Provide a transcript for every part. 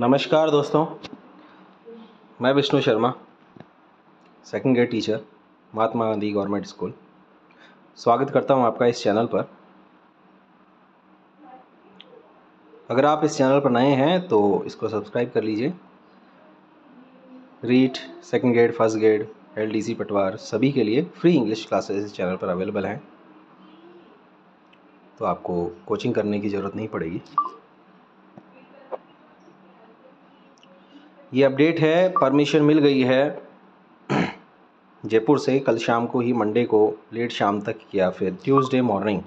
नमस्कार दोस्तों, मैं Vishnu Sharma, second grade teacher, Mahatma Gandhi government school. स्वागत करता हूं आपका इस चैनल पर। अगर आप इस चैनल पर नए हैं तो इसको सब्सक्राइब कर लीजिए। REET, second grade, first grade, LDC, पटवार सभी के लिए फ्री इंग्लिश क्लासेस इस चैनल पर अवेलेबल हैं, तो आपको कोचिंग करने की ज़रूरत नहीं पड़ेगी। ये अपडेट है, परमिशन मिल गई है जयपुर से। कल शाम को ही, मंडे को लेट शाम तक या फिर ट्यूसडे मॉर्निंग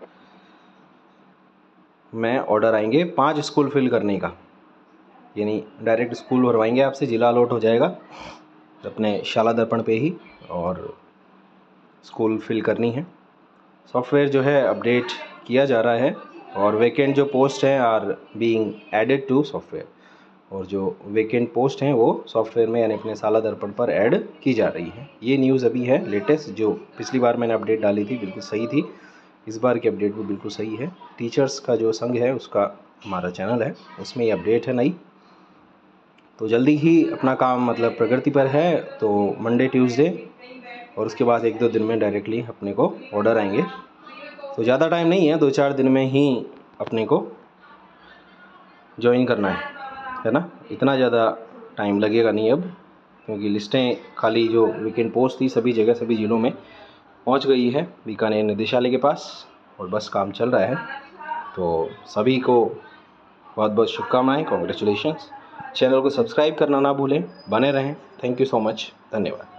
में ऑर्डर आएंगे 5 स्कूल फिल करने का। यानी डायरेक्ट स्कूल भरवाएंगे आपसे, जिला अलॉट हो जाएगा अपने शाला दर्पण पे ही, और स्कूल फिल करनी है। सॉफ्टवेयर जो है अपडेट किया जा रहा है, और वैकेंट जो पोस्ट हैं are being added to software, और जो वैकेंट पोस्ट हैं वो सॉफ्टवेयर में यानी अपने शाला दर्पण पर ऐड की जा रही है। ये न्यूज़ अभी है लेटेस्ट, जो पिछली बार मैंने अपडेट डाली थी बिल्कुल सही थी, इस बार की अपडेट भी बिल्कुल सही है। टीचर्स का जो संघ है उसका हमारा चैनल है, उसमें ये अपडेट है नई। तो जल्दी ही अपना काम मतलब प्रगति पर है, तो मंडे ट्यूसडे और उसके बाद 1-2 दिन में डायरेक्टली अपने को ऑर्डर आएंगे। तो ज़्यादा टाइम नहीं है, 2-4 दिन में ही अपने को ज्वाइन करना है ना। इतना ज़्यादा टाइम लगेगा नहीं अब, क्योंकि लिस्टें खाली जो वीकेंड पोस्ट थी सभी जगह सभी ज़िलों में पहुंच गई है बीकानेर निदेशालय के पास, और बस काम चल रहा है। तो सभी को बहुत बहुत शुभकामनाएं, कॉन्ग्रेचुलेशंस। चैनल को सब्सक्राइब करना ना भूलें, बने रहें। थैंक यू सो मच, धन्यवाद।